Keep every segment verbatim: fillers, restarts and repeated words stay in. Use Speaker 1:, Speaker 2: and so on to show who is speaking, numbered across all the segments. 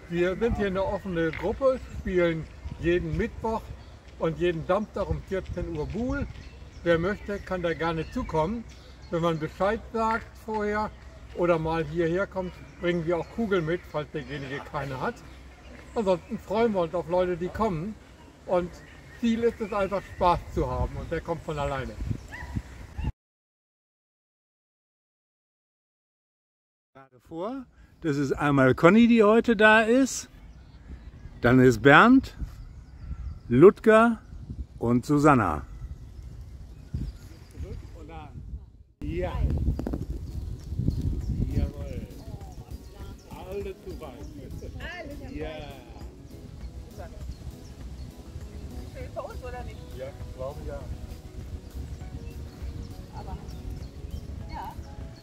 Speaker 1: Wir sind hier eine offene Gruppe, spielen jeden Mittwoch und jeden Samstag um vierzehn Uhr Buhl. Wer möchte, kann da gerne zukommen. Wenn man Bescheid sagt vorher oder mal hierher kommt, bringen wir auch Kugeln mit, falls derjenige keine hat. Ansonsten freuen wir uns auf Leute, die kommen. Und Ziel ist es einfach, Spaß zu haben, und der kommt von alleine.
Speaker 2: Vor. Das ist einmal Conny, die heute da ist. Dann ist Bernd, Ludger und Susanna.
Speaker 1: Ja. Jawohl. Alle zu weit. Ja.
Speaker 3: Schön für uns, oder nicht?
Speaker 1: Ja, ich glaube ja.
Speaker 3: Aber, ja.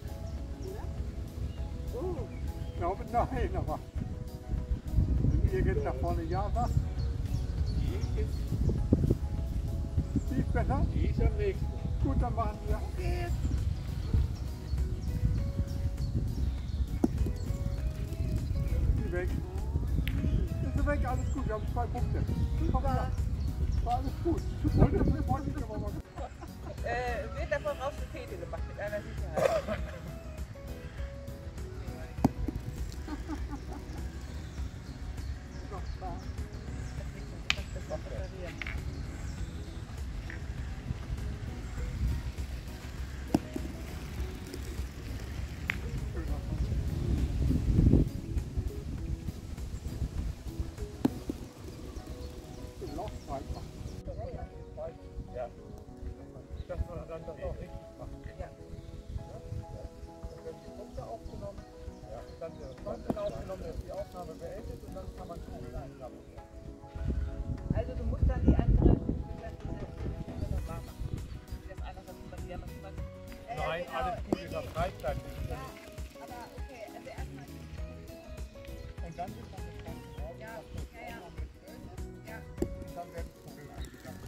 Speaker 1: Oh, ich glaube nein, aber wenn ihr jetzt nach vorne ja sagt, die ist, die ist besser? Die ist am nächsten. Gut, dann machen wir. Okay. Die weg. Ist sie weg, alles gut, wir haben zwei Punkte. Komm her. War alles gut. Heute wollte ich aber mal.
Speaker 3: Äh, wird davon raus eine Fete gemacht, mit einer Sicherheit.
Speaker 1: Ja. Dass man dann das auch richtig macht.
Speaker 3: Ja.
Speaker 1: Dann werden die Punkte aufgenommen, ja. Dann wird das Content aufgenommen, dann ist die Aufnahme beendet und dann kann man Kugeln einsammeln.
Speaker 3: Also du musst dann die andere, dann diese noch warm machen. Das eine, was man hier macht.
Speaker 1: Nein, alles gut, ist auf Freizeit.
Speaker 3: Ja, aber okay, also erstmal.
Speaker 1: Und dann wird man das Ganze drauf.
Speaker 3: Ja, ja, ja. Ja.
Speaker 1: Und dann werden Kugeln eingesammelt.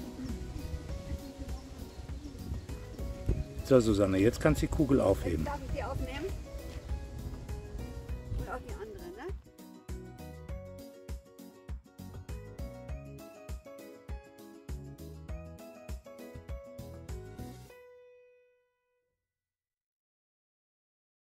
Speaker 2: So, Susanne, jetzt kannst du die Kugel aufheben.
Speaker 3: Darf ich